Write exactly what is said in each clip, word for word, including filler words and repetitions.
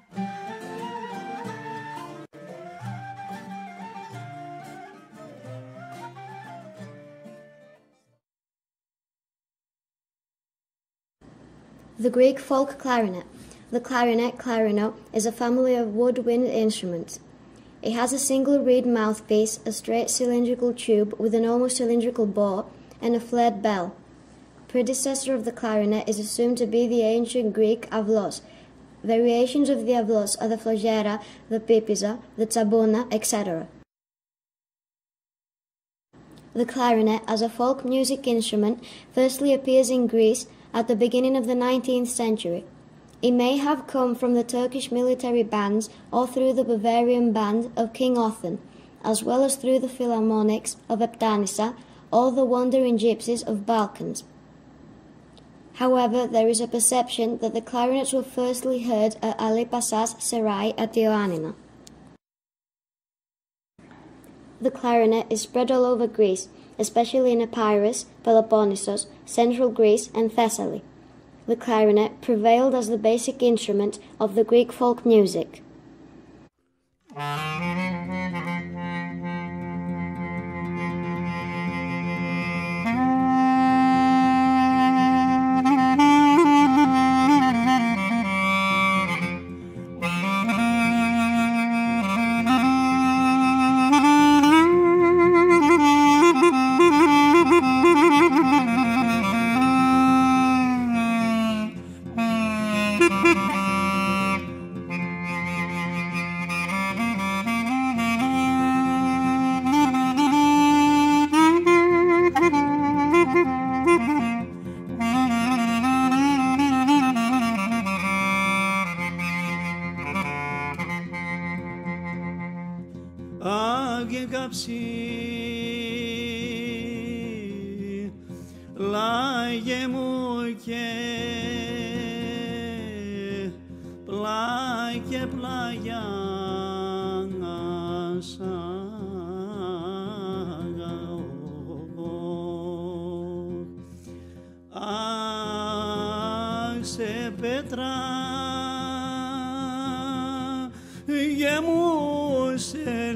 The Greek folk clarinet. The clarinet, clarino, is a family of woodwind instruments. It has a single reed mouthpiece, a straight cylindrical tube with an almost cylindrical bore, and a flared bell. Predecessor of the clarinet is assumed to be the ancient Greek avlos. Variations of the avlos are the flagera, the pipisa, the tsabona, et cetera. The clarinet, as a folk music instrument, firstly appears in Greece at the beginning of the nineteenth century. It may have come from the Turkish military bands or through the Bavarian band of King Othan, as well as through the philharmonics of Eptanissa or the wandering gypsies of Balkans. However, there is a perception that the clarinets were firstly heard at Ali Pasha's Serai at Ioannina. The clarinet is spread all over Greece, especially in Epirus, Peloponnesus, central Greece and Thessaly. The clarinet prevailed as the basic instrument of the Greek folk music. Πλάγε μου και πλάγε πλάγια αχ σε πέτρα γεμού σε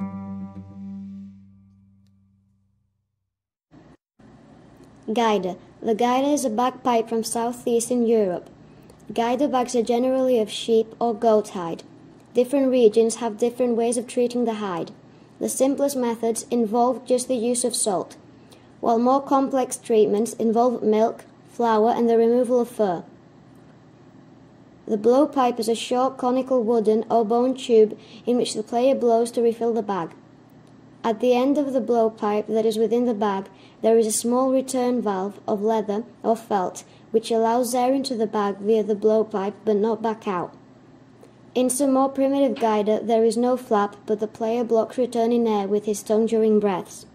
Gaida. The gaida is a bagpipe from southeastern Europe. Gaida bags are generally of sheep or goat hide. Different regions have different ways of treating the hide. The simplest methods involve just the use of salt, while more complex treatments involve milk, flour, and the removal of fur. The blowpipe is a short conical wooden or bone tube in which the player blows to refill the bag. At the end of the blowpipe that is within the bag, there is a small return valve of leather or felt which allows air into the bag via the blowpipe but not back out. In some more primitive gaida, there is no flap, but the player blocks returning air with his tongue during breaths.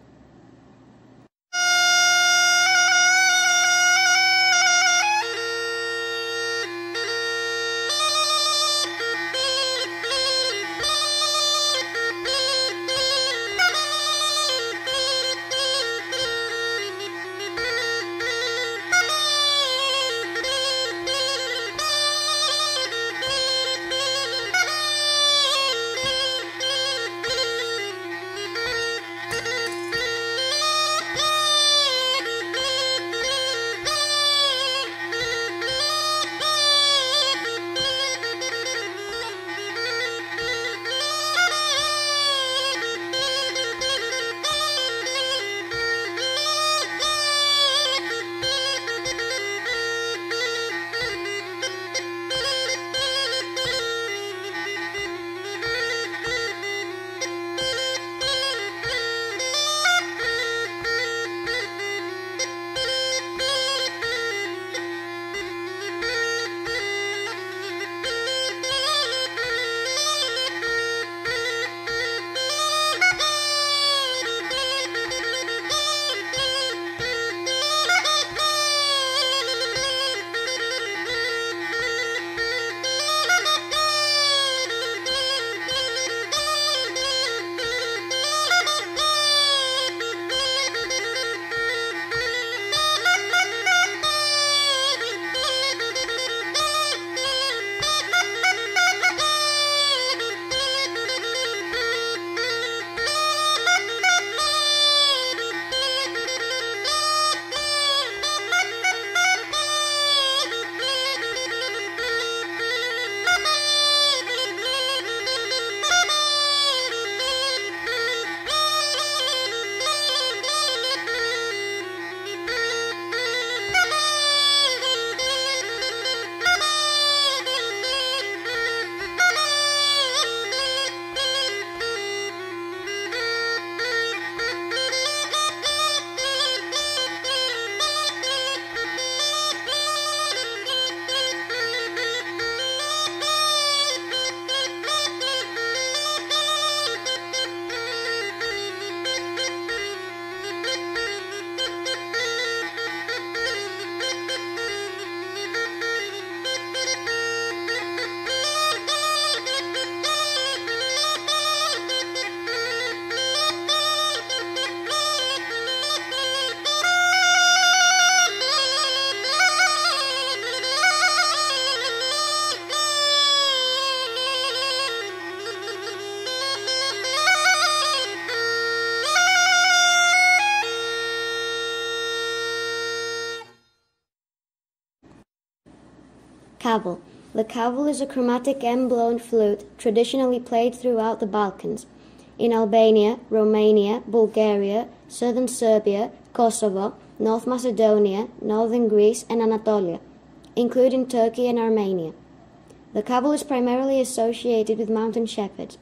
Kaval. The kaval is a chromatic end-blown flute traditionally played throughout the Balkans. In Albania, Romania, Bulgaria, southern Serbia, Kosovo, North Macedonia, northern Greece and Anatolia, including Turkey and Armenia. The kaval is primarily associated with mountain shepherds.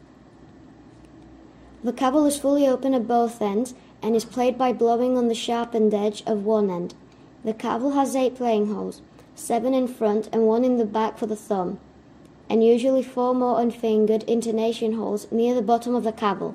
The kaval is fully open at both ends and is played by blowing on the sharpened edge of one end. The kaval has eight playing holes, seven in front and one in the back for the thumb, and usually four more unfingered intonation holes near the bottom of the kaval.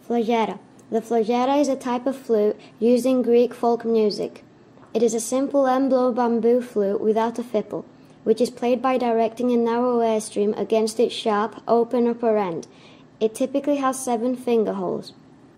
Flauta. The flauta is a type of flute used in Greek folk music. It is a simple end-blow bamboo flute without a fipple, which is played by directing a narrow airstream against its sharp, open upper end. It typically has seven finger holes.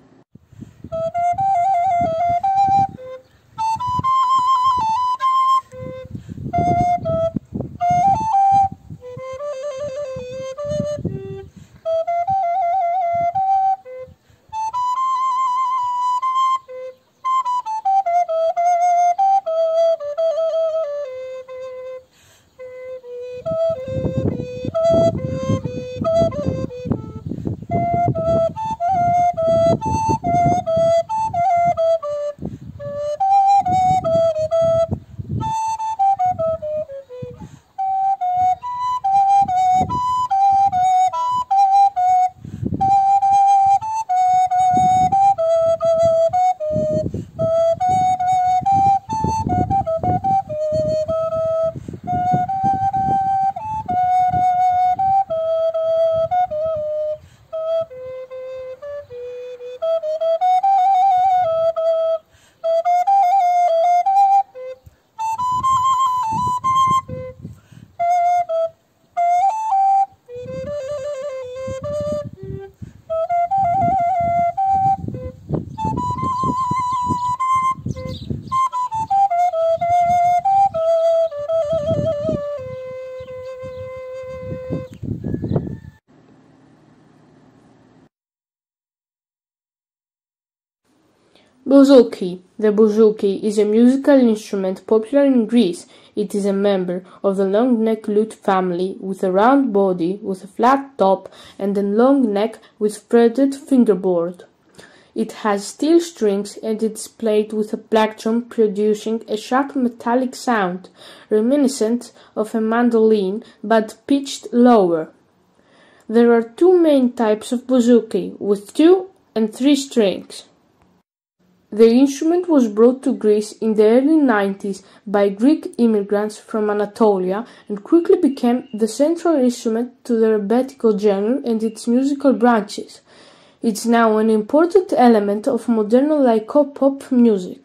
Bouzouki. The bouzouki is a musical instrument popular in Greece. It is a member of the long-neck lute family with a round body with a flat top and a long neck with fretted fingerboard. It has steel strings and it is played with a plectrum producing a sharp metallic sound, reminiscent of a mandolin but pitched lower. There are two main types of bouzouki, with two and three strings. The instrument was brought to Greece in the early nineties by Greek immigrants from Anatolia and quickly became the central instrument to the rebetiko genre and its musical branches. It's now an important element of modern laiko-pop music.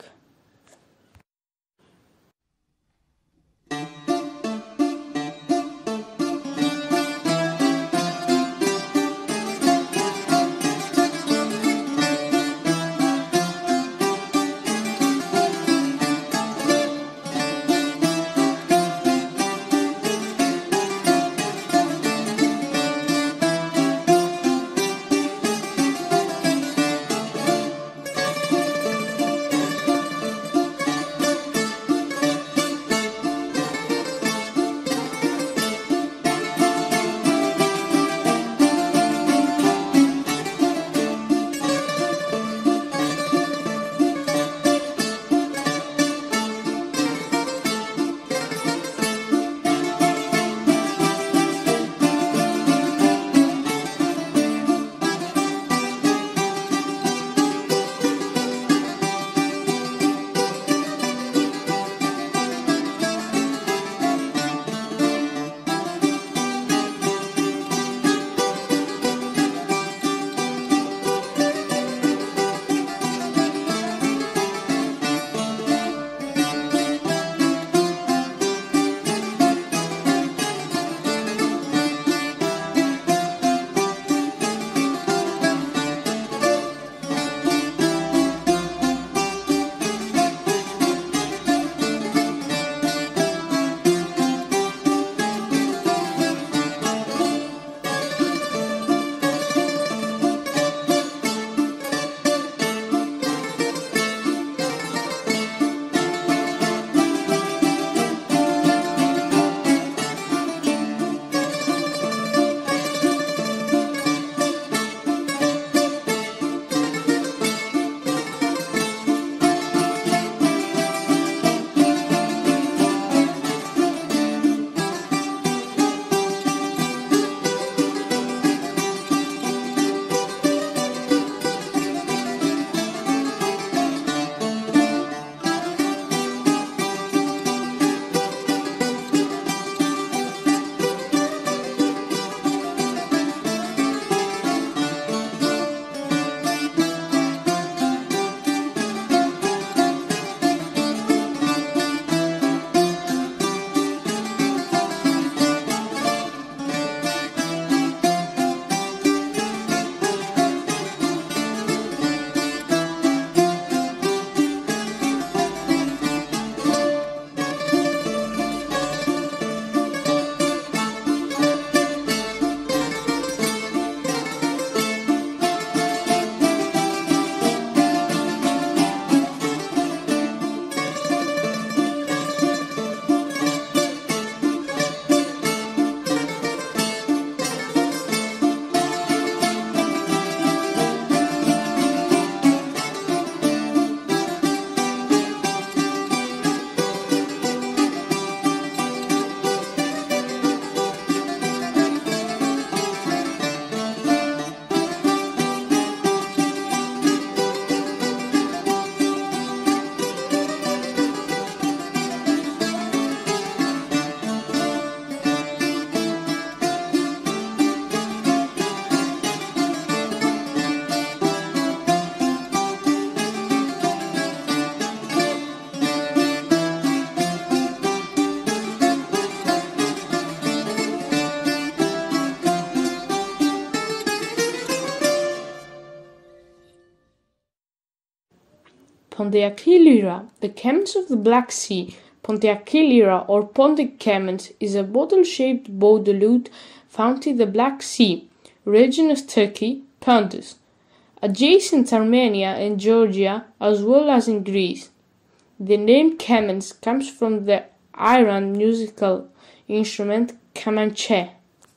Pontiaci lyra, the cements of the Black Sea. Pontiaci lyra or Pontic cements is a bottle-shaped bowed lute found in the Black Sea, region of Turkey, Pontus, adjacent Armenia and Georgia, as well as in Greece. The name cements comes from the Iran musical instrument kamanche.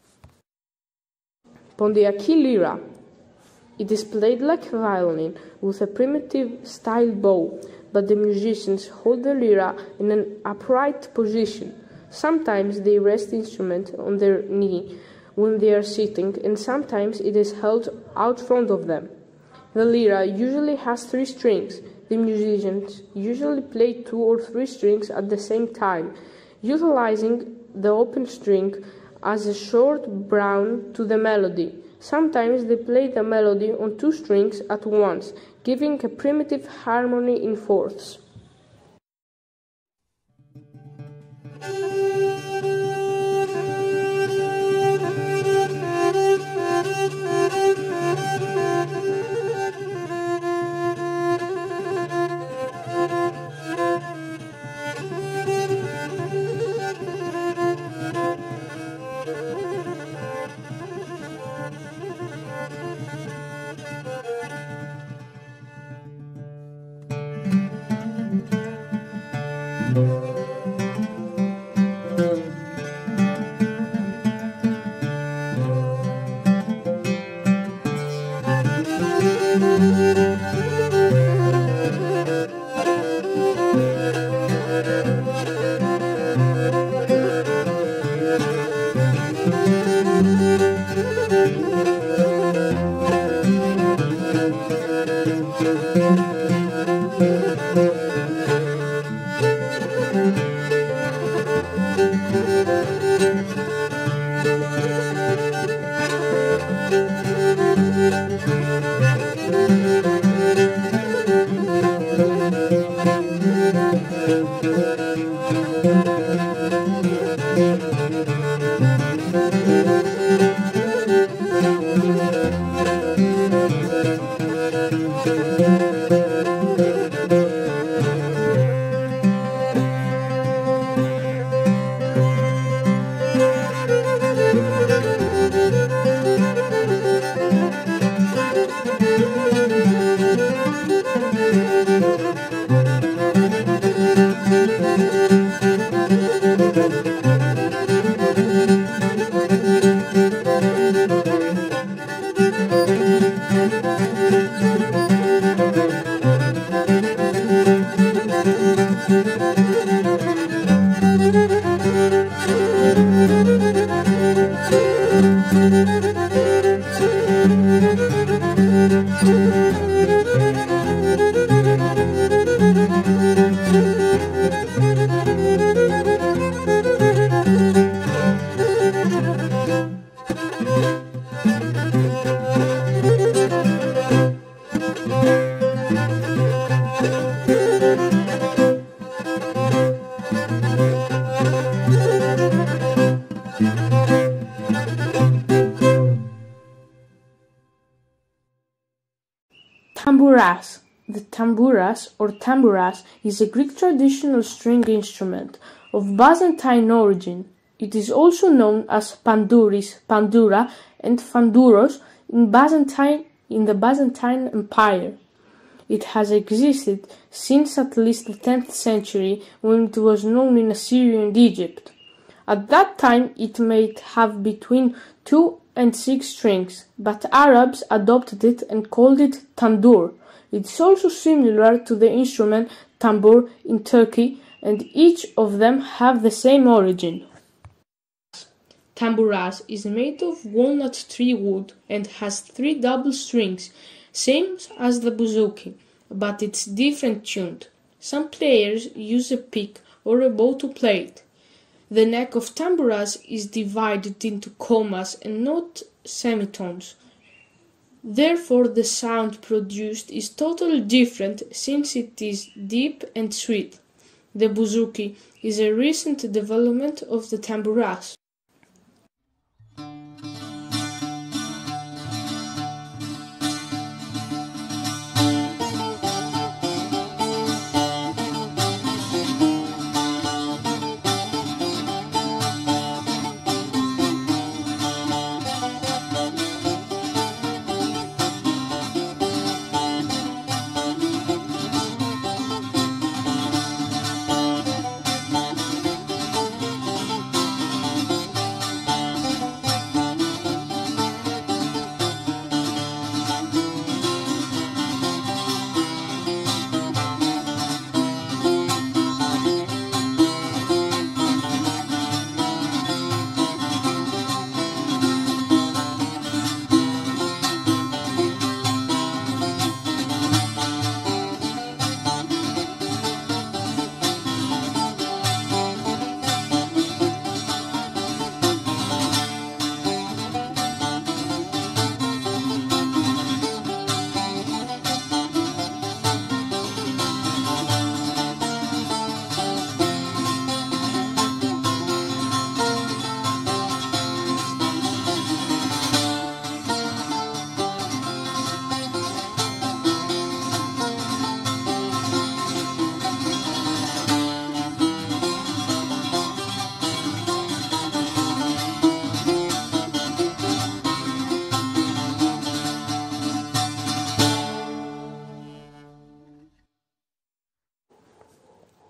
Pontiaci lyra. It is played like a violin with a primitive style bow, but the musicians hold the lyra in an upright position. Sometimes they rest the instrument on their knee when they are sitting, and sometimes it is held out front of them. The lyra usually has three strings. The musicians usually play two or three strings at the same time, utilizing the open string as a short brown to the melody. Sometimes they play the melody on two strings at once, giving a primitive harmony in fourths. Tambouras. The tambouras or tambouras is a Greek traditional string instrument of Byzantine origin. It is also known as pandouris, pandoura, and fandouros in Byzantine in the Byzantine Empire. It has existed since at least the tenth century, when it was known in Assyria and Egypt. At that time it might have between two and six strings, but Arabs adopted it and called it tandoor. It is also similar to the instrument tambur in Turkey, and each of them have the same origin. Tambouras is made of walnut tree wood and has three double strings, same as the bouzouki, but it's different tuned. Some players use a pick or a bow to play it. The neck of tambouras is divided into commas and not semitones. Therefore, the sound produced is totally different, since it is deep and sweet. The bouzouki is a recent development of the tambouras.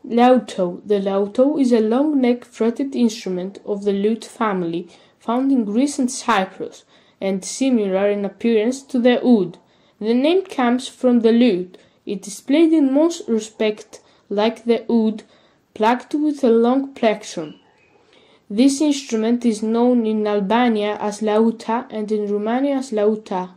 Laúto. The laúto is a long-neck fretted instrument of the lute family found in Greece and Cyprus, and similar in appearance to the oud. The name comes from the lute. It is played in most respects like the oud, plucked with a long plexon. This instrument is known in Albania as lauta and in Romania as lauta.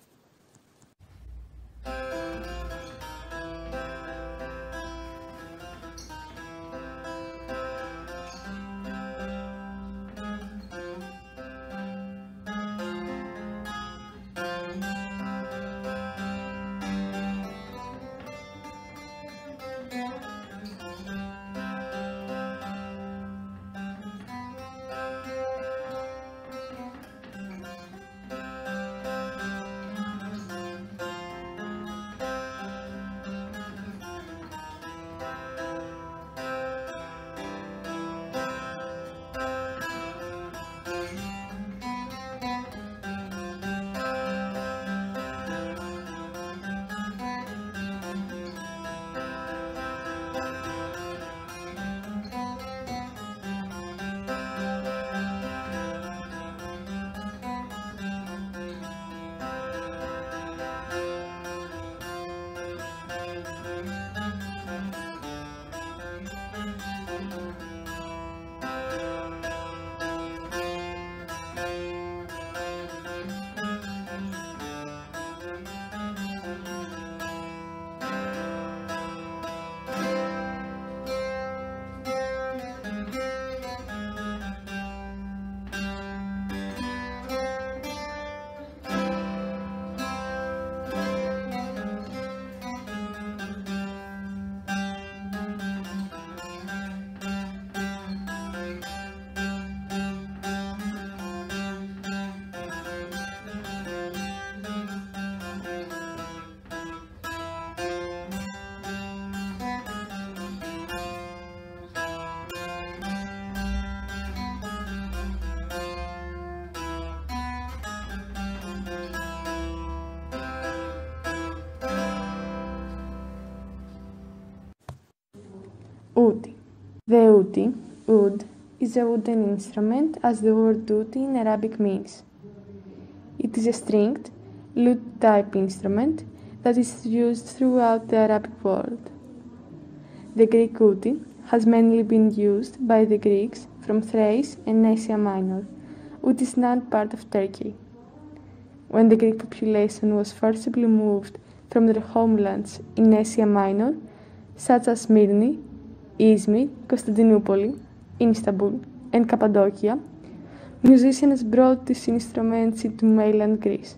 Udi. The udi, oud, is a wooden instrument as the word udi in Arabic means. It is a stringed, lute-type instrument that is used throughout the Arabic world. The Greek udi has mainly been used by the Greeks from Thrace and Asia Minor, which is now part of Turkey. When the Greek population was forcibly moved from their homelands in Asia Minor, such as Smyrni, Izmir, Constantinople, Istanbul, and Cappadocia, musicians brought these instruments into mainland Greece.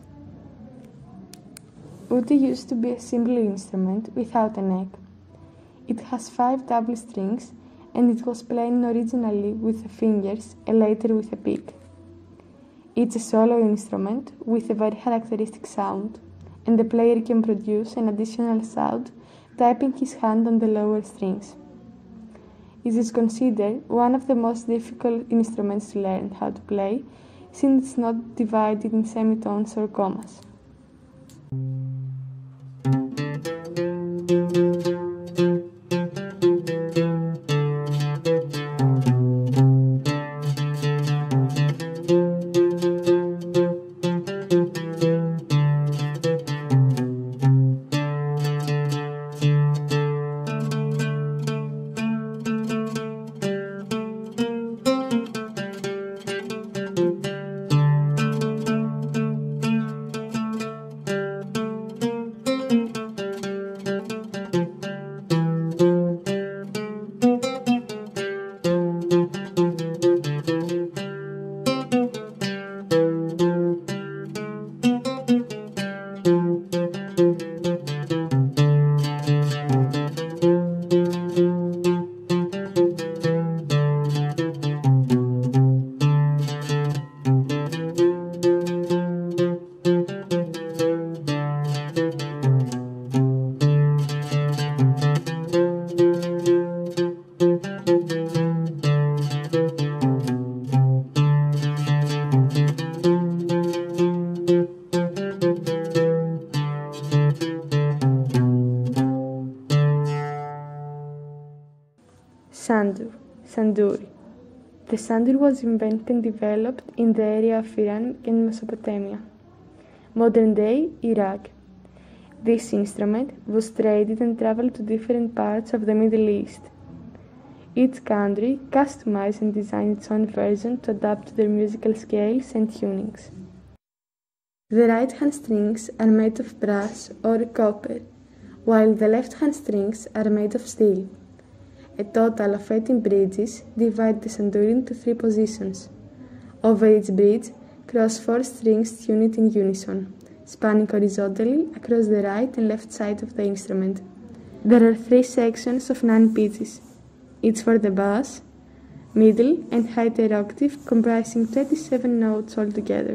Udi used to be a simple instrument without a neck. It has five double strings and it was played originally with the fingers and later with a pick. It's a solo instrument with a very characteristic sound, and the player can produce an additional sound tapping his hand on the lower strings. It is considered one of the most difficult instruments to learn how to play, since it's not divided in semitones or commas. sandur. The sandur was invented and developed in the area of Iran and Mesopotamia, modern-day Iraq. This instrument was traded and traveled to different parts of the Middle East. Each country customized and designed its own version to adapt to their musical scales and tunings. The right-hand strings are made of brass or copper, while the left-hand strings are made of steel. A total of eighteen bridges divide the sandur into three positions. Over each bridge cross four strings tuned in unison, spanning horizontally across the right and left side of the instrument. There are three sections of nine pitches, each for the bass, middle and higher octave, comprising twenty-seven notes altogether.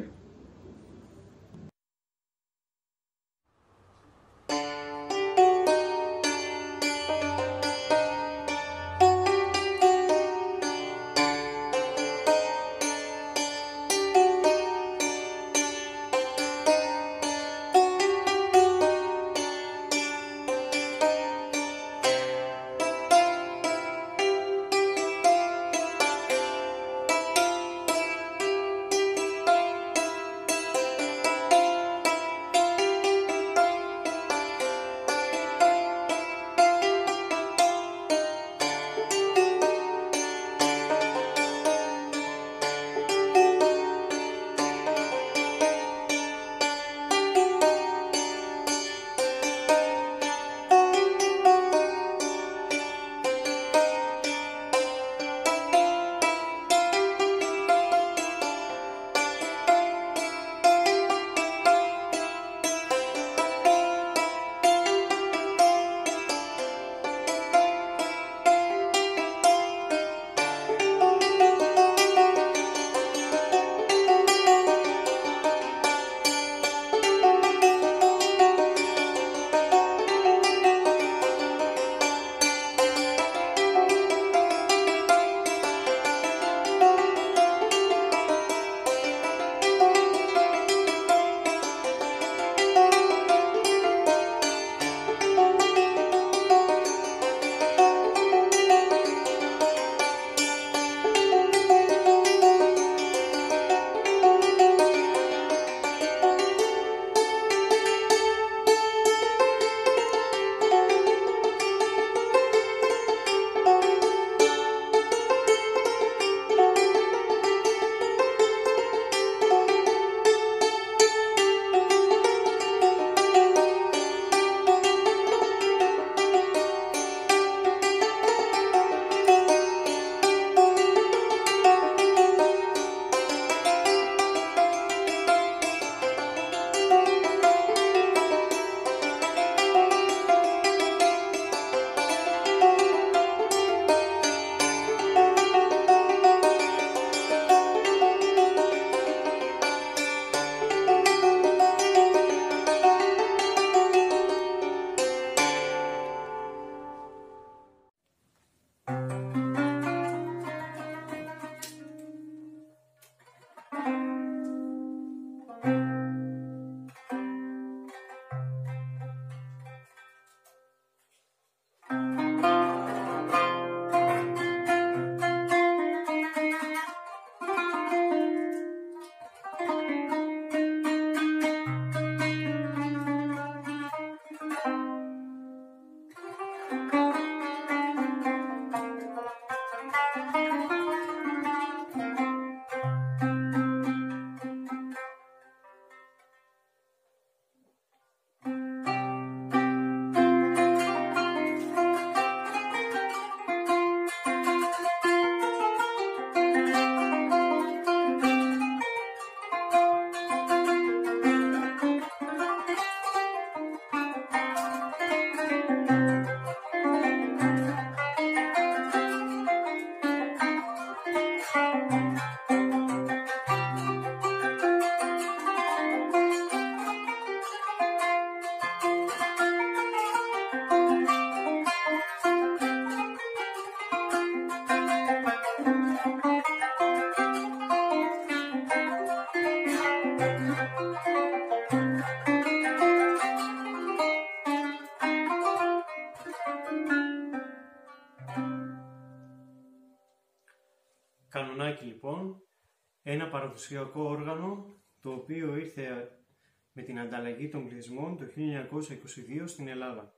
καβαλαράκι λοιπόν, ένα παραδοσιακό όργανο το οποίο ήρθε με την ανταλλαγή των πληθυσμών το χίλια εννιακόσια είκοσι δύο στην Ελλάδα.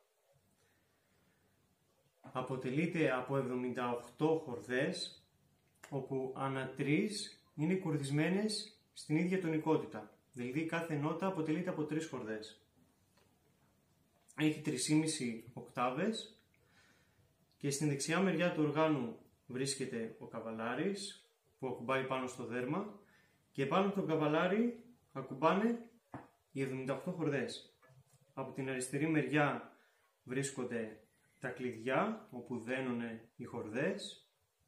Αποτελείται από εβδομήντα οκτώ χορδές, όπου ανά τρεις είναι κουρδισμένες στην ίδια τονικότητα, δηλαδή κάθε νότα αποτελείται από τρεις χορδές. Έχει τρεις και μισή οκτάβες και στην δεξιά μεριά του οργάνου βρίσκεται ο καβαλάρης που ακουμπάει πάνω στο δέρμα και πάνω από τον καβαλάρη ακουμπάνε οι εβδομήντα οκτώ χορδές. Από την αριστερή μεριά βρίσκονται τα κλειδιά όπου δένουν οι χορδές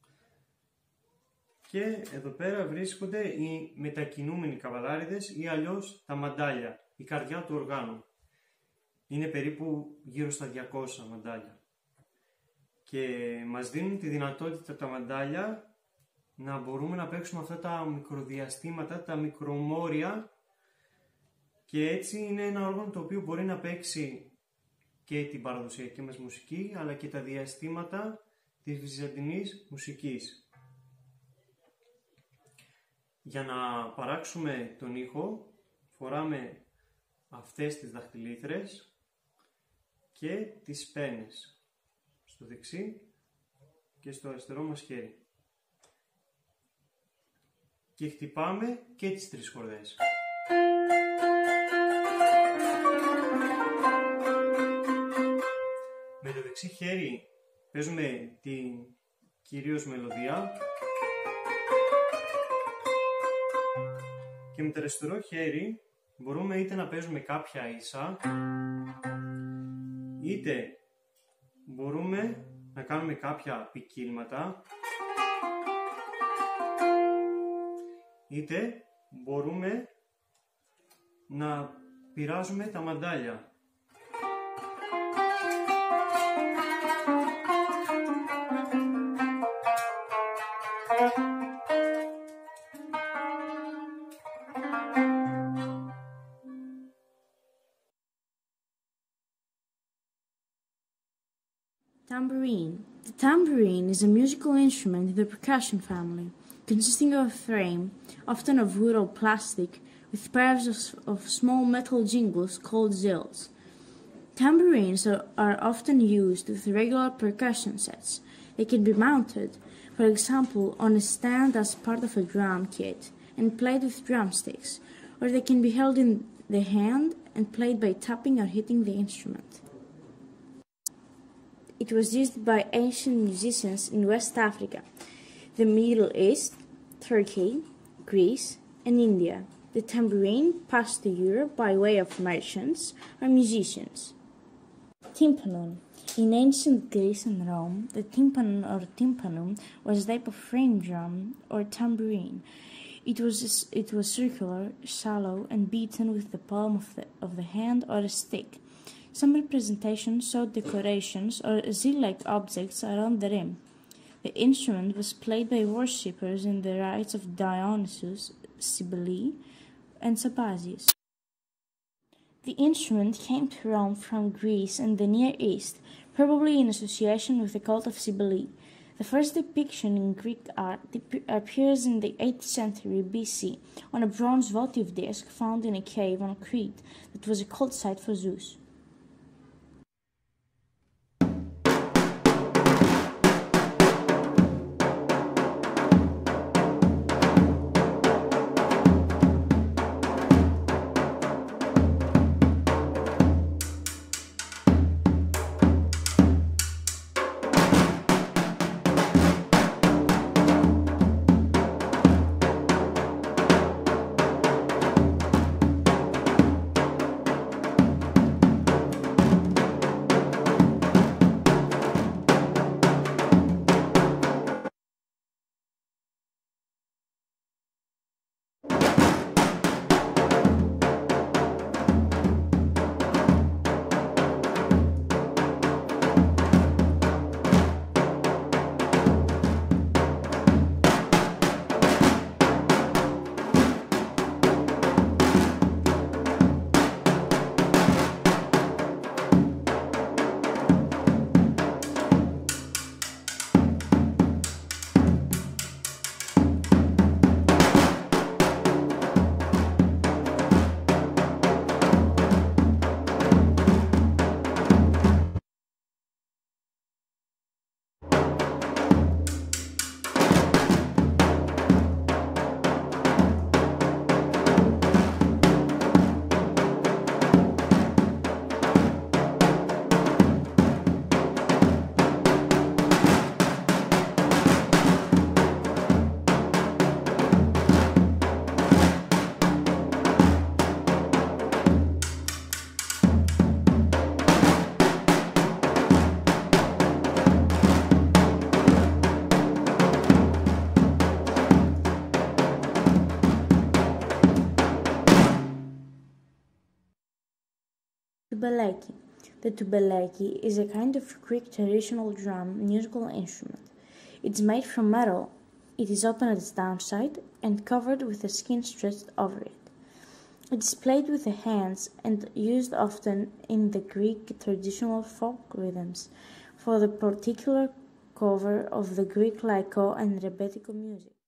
και εδώ πέρα βρίσκονται οι μετακινούμενοι καβαλάριδες ή αλλιώς τα μαντάλια, η καρδιά του οργάνου. Είναι περίπου γύρω στα διακόσια μαντάλια και μας δίνουν τη δυνατότητα τα μαντάλια να μπορούμε να παίξουμε αυτά τα μικροδιαστήματα, τα μικρομόρια, και έτσι είναι ένα όργανο το οποίο μπορεί να παίξει και την παραδοσιακή μας μουσική αλλά και τα διαστήματα της βυζαντινής μουσικής. Για να παράξουμε τον ήχο φοράμε αυτές τις δαχτυλίθρες και τις πένες στο δεξί και στο αριστερό μας χέρι και χτυπάμε και τις τρεις χορδές. Με το δεξί χέρι παίζουμε την κυρίως μελωδία και με το αριστερό χέρι μπορούμε είτε να παίζουμε κάποια ίσα, είτε μπορούμε να κάνουμε κάποια ποικίλματα, είτε μπορούμε να πειράζουμε τα μαντάλια. Tambourine. The tambourine is a musical instrument in the percussion family, consisting of a frame, often of wood or plastic, with pairs of, of small metal jingles called zills. Tambourines are, are often used with regular percussion sets. They can be mounted, for example, on a stand as part of a drum kit and played with drumsticks, or they can be held in the hand and played by tapping or hitting the instrument. It was used by ancient musicians in West Africa, the Middle East, Turkey, Greece, and India. The tambourine passed to Europe by way of merchants or musicians. Tympanon. In ancient Greece and Rome, the tympanon or tympanum was a type of frame drum or tambourine. It was, it was circular, shallow, and beaten with the palm of the, of the hand or a stick. Some representations showed decorations or Z-like objects around the rim. The instrument was played by worshippers in the rites of Dionysus, Cybele, and Sabazius. The instrument came to Rome from Greece and the Near East, probably in association with the cult of Cybele. The first depiction in Greek art appears in the eighth century B C on a bronze votive disc found in a cave on Crete that was a cult site for Zeus. Tubeleki. The tubeleki is a kind of Greek traditional drum musical instrument. It's made from metal. It is open at its downside and covered with a skin stretched over it. It is played with the hands and used often in the Greek traditional folk rhythms for the particular cover of the Greek laiko and rebetiko music.